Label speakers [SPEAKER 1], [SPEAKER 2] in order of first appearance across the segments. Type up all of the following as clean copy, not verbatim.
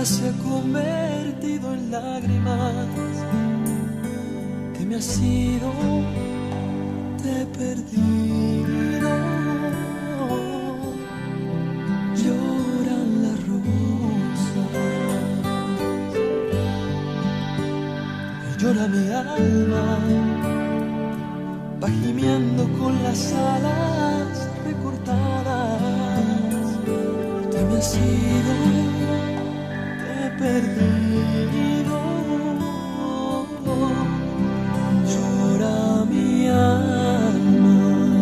[SPEAKER 1] se ha convertido en lágrimas que me has ido, te he perdido. Lloran las rosas y llora mi alma, va gimiendo con las alas recortadas. Te me has ido, perdido, llora mi alma.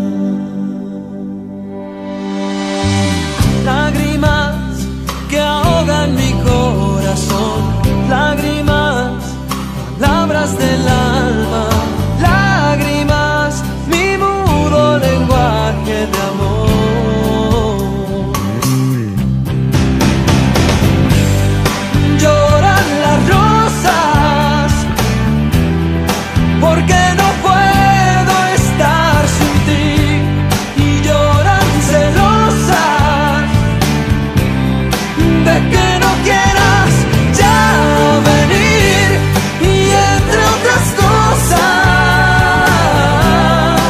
[SPEAKER 1] Lágrimas que ahogan mi corazón, lágrimas, palabras del alma, lágrimas, mi mudo lenguaje de amor. Porque no puedo estar sin ti, y lloran celosas de que no quieras ya venir, y entre otras cosas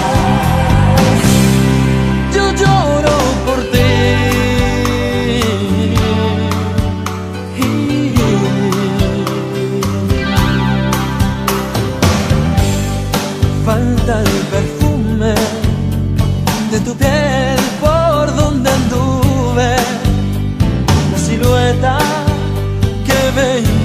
[SPEAKER 1] yo lloro por ti. Falta el perfume de tu piel por donde anduve, la silueta que veía